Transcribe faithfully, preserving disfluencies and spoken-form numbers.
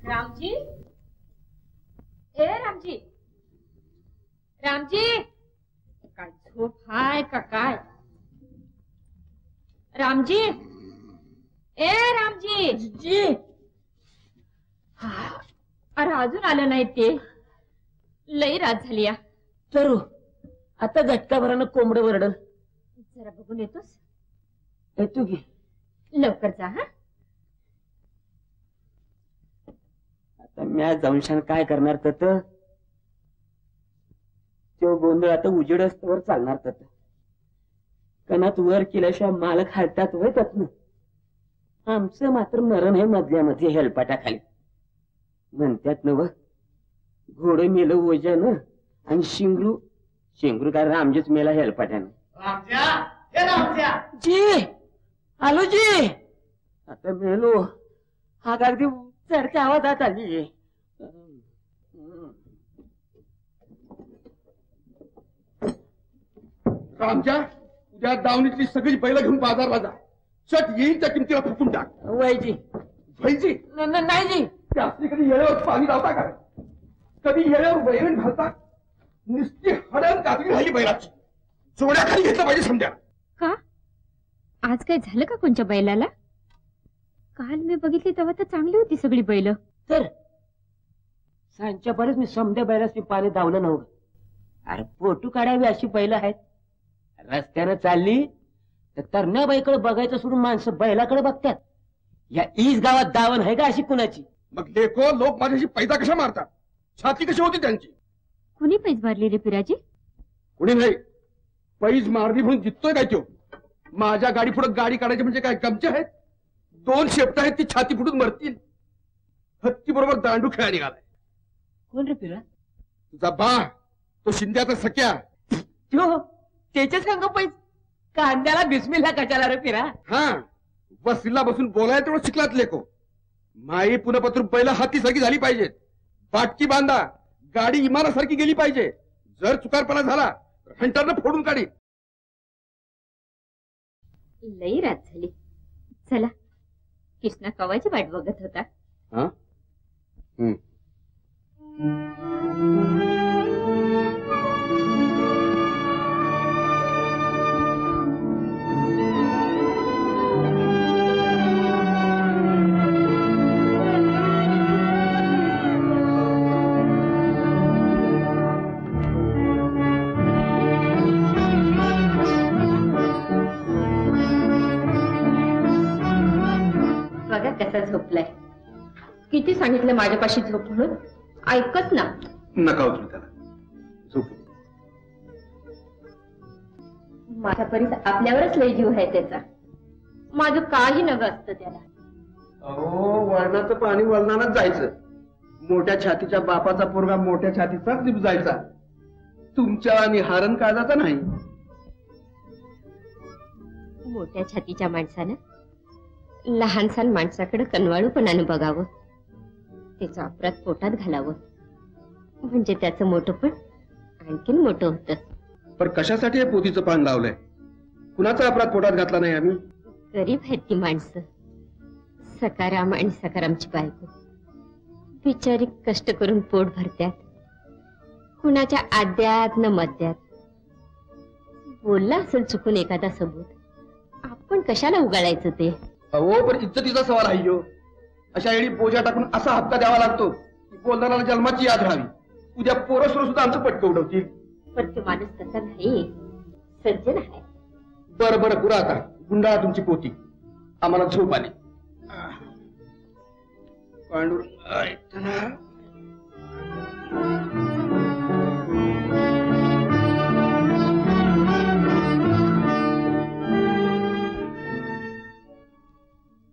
रामजी, ए रामजी, रामजी, काय झोप हाय का काय? रामजी, ए रामजी जी, अरे अजून आलं नाही ते. लई रात झाली या. तरू आता घटकाभरानं कोंबड वरडल. जरा बघून येतोस? येतो की. लवकर जा. हा आता म्या जाऊन काय करणार? तत तो गोंधळ आता उजेड असल्यावर चालणार. तत कणात वर केल्याशिवाय मालक हालतात वय त्यातनं. आमचं मात्र मरण आहे मधल्यामध्ये हेलपाटाखाली. म्हणतात नव घोडं मेलं ओझ्यानं आणि शिंगरू शिंगरू काय रामजीच मेला हेलपाट्यानं. रामज्या, हे रामज्या जी आलो जी. आता मेलो. हा अगदी चढत्या आवाजात आली. रामज्या, उद्या दावणीतली सगळी बैल घेऊन बाजारला जा. चट येईल त्या किमतीला फुकून टाक. वैजी वैजी नाही जी. त्यासनी कधी येळेवर पाणी लावता का? कधी येळेवर वैरण घालता? नुसती हडण कातरी राहिली बैलाची. जोड्याखाली घेतलं पाहिजे समजा. का आज काय झालं का कोणच्या बैलाला? काल मी बघितली तेव्हा तर चांगली होती सगळी बैल. तर सांच्या बरेच मी समद्या बैलास पाणी धावलं नव्हतं. अरे फोटो काढावी अशी बैल आहेत. रस्त्यानं चालली तर तरण्या बाईकडे बघायचं सोडून माणसं बैलाकडे बघतात. या ईज गावात दावण आहे का अशी कुणाची? मग लेखो लोक माझ्याशी पैदा कशा मारतात? छाती कशी होती त्यांची? कुणी पैज मारली रे पिराजी? कुणी नाही. पैज मारली म्हणून जिततोय काय तो? माझ्या गाडी पुढे गाडी काढायची म्हणजे काय गमचे आहेत? दोन शेपट आहेत ती छाती फुटून मरतील. हत्ती बरोबर दांडू खेळा निघालाय. कोण रे पिरा? तुझा बा, तो शिंद्याचा सख्या. तो त्याच्या सांग पैज कांद्याला बिस्मिल्ला कशाला रे पिरा? हा वसिला बसून बोलायला तेवढं शिकलात लेको. माई पुनपत्र बैल हाती सारखी झाली पाहिजेत. बाटकी बांधा, गाडी इमानासारखी गेली पाहिजे. जर चुकारपणा झाला हंटरनं फोडून काढी. लई रात झाली. चला, कृष्णा कवाची वाट बघत होता. हा हम्म कसा झोपलाय. किती सांगितलं माझ्यापाशी झोप म्हणून, ऐकत ना. नका उचलू त्याला. झोप. माझ्या परीस आपल्यावरच लय जीव आहे त्याचा. माझं काही नग असतं त्याला. अहो वळणाचं पाणी वळणानच जायचं. मोठ्या छातीच्या बापाचा पोरगा मोठ्या छातीचाच निप जायचा. तुमच्या आणि हारण काळजाचा नाही. मोठ्या छातीच्या माणसानं लहानसान माणसाकडे कनवाळूपणानं बघावं. त्याचं अपराध पोटात घालावं म्हणजे त्याचं मोठंपण आणखीन मोठं होतं. पण कशासाठी हे पोतीचं पान लावलंय? कुणाचा अपराध पोटात घातला नाही आम्ही? गरीब आहेत ती माणसं. सकाराम आणि सकारामची बायको बिचारी कष्ट करून पोट भरत्यात. कुणाच्या आद्यात न मध्यात. बोलला असेल चुकून एखादा सबूत, आपण कशाला उगाळायचं ते? अहो पण इज्जतीचा सवाल आहे हो. अशा वेळी बोजा टाकून असा हप्ता द्यावा लागतो की बोलणाऱ्याला जन्माची याद राहावी. उद्या पोरं सुरू सुद्धा आमचं पटकं उडवतील. पण तो माणूस तसा नाही, सज्जन आहे. बरं बरं पुरा आता गुंडाळा तुमची पोती. आम्हाला झोप आली. पांडुरंग